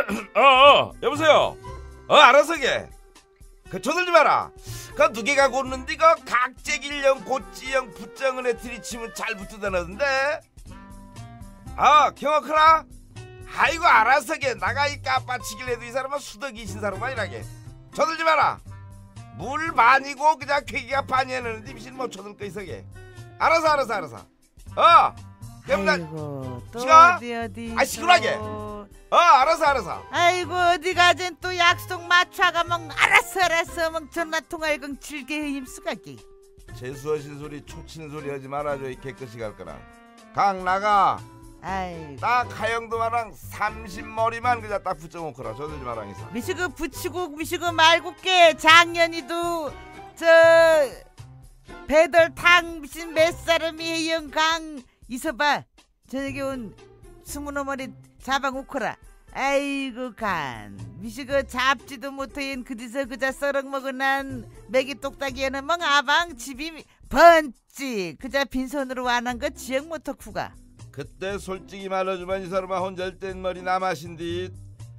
여보세요. 알아서 게. 그 쳐들지 마라. 그 두 개가 고르는데 그 각재길령 고찌형 붙정은에 들이치면 잘 붙으다는데. 경악하나? 아이고 알아서 게. 나가 이 까빠치길래도 이 사람은 수덕이신 사람 아니라게. 쳐들지 마라. 물 반이고 그냥 괴기가 반이 해내는데 미신 뭐 쳐들 거 있어게. 알아서. 아이고 또 시가? 어디 시끄러하게. 알아서. 아이고 어디 가든 또 약속 맞춰가면 알았어 멍 전화통화에 즐게 힘쓰가기. 재수하신 소리 초치는 소리 하지 말아줘. 이 개끗이 갈 거라. 강 나가. 아이고 딱 하영도마랑 30머리만 그냥 딱 붙여놓거라. 저들지 마랑 이상. 미시고 붙이고 미시고 말고 깨. 작년이도 저 배들탕 미신 몇 사람이 해영강 있어봐. 저녁에 온 20머리 자방 우코라. 아이고 간 미시고 잡지도 못해인 그디서 그자 썰어 먹으난 맥이 똑딱이에는 멍 아방 집이 번지 그자 빈손으로 와난 거 지역 못터 쿠가. 그때 솔직히 말해주면 이 사람아 혼자 땐 머리 남아신 듯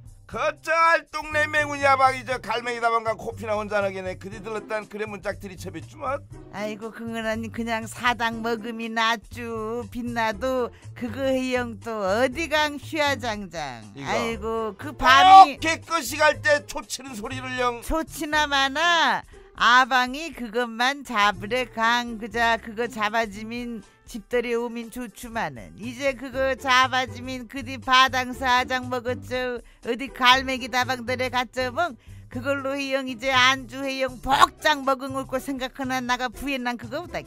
그저 동네 맹훈이 아방이 저 갈매기 다방간 코피나 혼자 나게네 그디 들렀단 그래 문짝 들이쳐뱉지 뭐. 아이고 그거는 그냥 사당 먹음이 낫쭈 빛나도 그거 해영 또 어디강 휘하장장. 아이고 그 밤이 깨끗이 갈 때 초치는 소리를 영 초치나마나 아방이 그것만 잡으래 강 그자 그거 잡아지민 집들이 오민 좋추마는 이제 그거 잡아지민 그뒤 바당사 아장 먹었죠. 어디 갈매기 다방들에 갔죠. 멍 그걸로 해영 이제 안주 해영 복장 먹은 걸거 생각하나 나가 부인난 그거 없다기.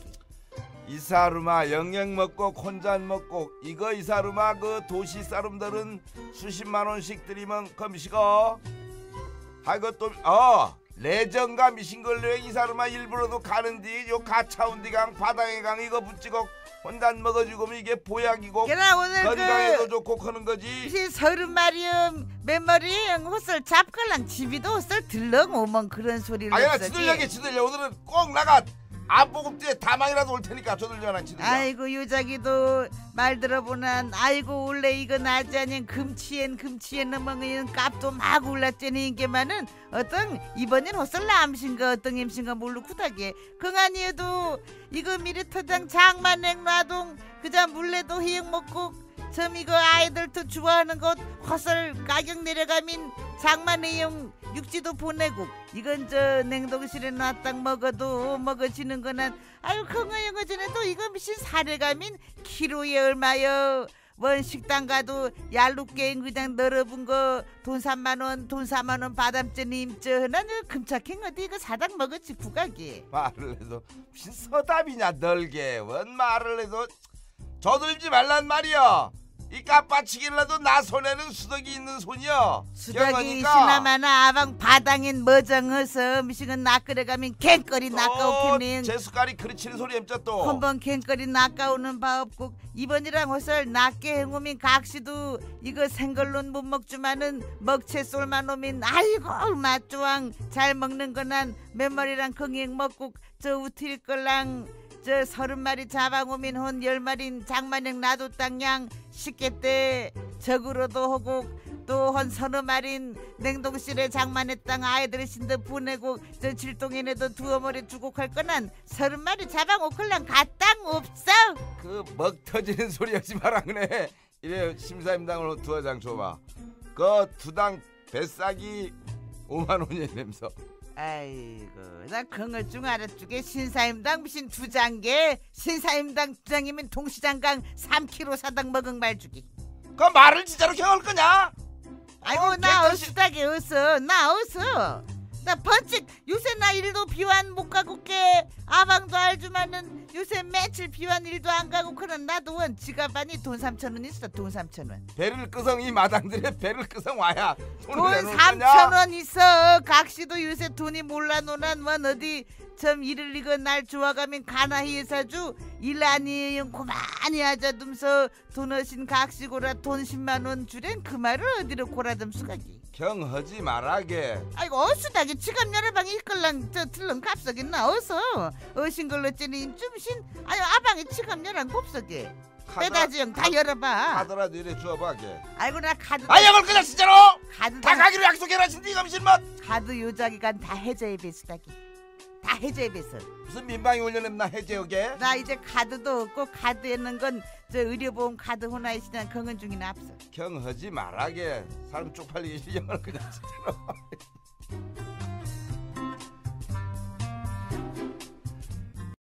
이사루마 영양 먹고 콘잔 먹고 이거 이사루마 그 도시 사람들은 수십만 원씩 들이면 검시고 아이고 또 레전가 미신걸로 이사루마 일부러도 가는디 요 가차운디강 바닥에 강 이거 붙이고 혼단 먹어주고 이게 보약이고 오늘 건강에도 좋고 그런 거지. 30마리음 몇 머리음 헛설 잡걸랑 집이도 헛설 들렁 오면 그런 소리를 아니야 지들려 오늘은 꼭 나가 앞보급 뒤에 다망이라도 올 테니까 저들려나 지들려. 아이고 요자기도 말 들어보난 아이고 원래 이거 나지 아닌 금치엔 넘어가는 값도 막 올랐잖니 인게만은 어떤 이번엔 헛설 남신가 어떤 임신가 모르 구다게 그아니에도 이거 미리터장 장만행 놔동 그자 물레도 희영 먹고 점 이거 아이들도 좋아하는 것 헛설 가격 내려가민 장만해용 육지도 보내고 이건 저 냉동실에 놨딱 먹어도 먹어지는 거난 아유 건강한 거전에 또 이거 미신 사례가민 키로에 얼마여. 원 식당 가도 얄룩게 그냥 널어본 거 돈 3만원 돈 4만원 바담전이 임저 나는 금착행 어디 이거 사당 먹었지 구가기. 말을 해도 무슨 서답이냐 널게 원 말을 해도 저들지 말란 말이야. 이 까빠치길라도 나 손에는 수덕이 있는 손이여. 수덕이 시나마나 아방 바당엔 머정어서 미식은 낚으려가면 갱거리 낚아오겠네. 제 숟갈이 그르치는 소리 엠자 또 한번 갱거리 낚아오는 바 없고 이번이랑 허설 낚게 행오민 각시도 이거 생걸로는 못 먹지만은 먹채 쏠만 오민 아이고 맛조왕 잘 먹는 거난 몇 마리랑 긍행 먹고 저 우틸 걸랑 저 30마리 잡아오민 혼 10마리 장만행 놔뒀당 양 쉽게 때 적으로도 하고 또 한 30마리 냉동실에 장만했당 아이들이 신도 보내고 저 질동에도 두어머리 주고 갈 거난 30마리 잡아오클랑 가땅 없어. 그 먹 터지는 소리 하지 마라 그네. 이래 심사임당으로 두어 장 줘봐. 그 두당 뱃싸기 5만 원이 냄새. 아이고 나 그걸 중 알아주게 신사임당 무슨 두 장게 신사임당 두 장이면 동시장강 3kg 사당 먹은 말주기. 그 말을 진짜로 경할 거냐? 아이고 나 어수다게 어서 나 어서 나 번쩍 요새 나 일도 비완 못 가고 깨 아방도 알지만은 요새 며칠 비완 일도 안 가고 그런 나도 원 지갑안이 돈 3,000원 있어. 돈 3,000원 배를 끄성 이 마당들에 배를 끄성 와야 돈 3,000원 있어. 각시도 요새 돈이 몰라 노난 원 어디 참 일을 이거 날 좋아가면 가나히 해사주 일 아니에요 고만히 하자둠서 돈 어신 각시고라 돈 10만원 주랜 그 말을 어디로 고라듬 수가기. 경하지 말라게. 아이고 어수다게 지갑 여러방 일걸랑 저 들렁 값서겠나 어서 어신 걸로 째니 좀신 아유 아방에 지갑 여랑 곱서게 빼다지 형 다 열어봐. 카드라도 이래 주워봐 게. 아이고 나 카드 아 이걸 그냥 진짜로 가드 다 가기로 약속해라 신디 검신 뭐 가드 요자기간 다 해제해 베스다기 다 해제해 베스 무슨 민방위 올려냈나 해제하게 나 이제 카드도 없고 카드 있는 건 저 의료보험 카드 호나이 시장 경은 중이나 없어 경하지 말라게 사람 쪽팔리게 실력을 그냥 진짜로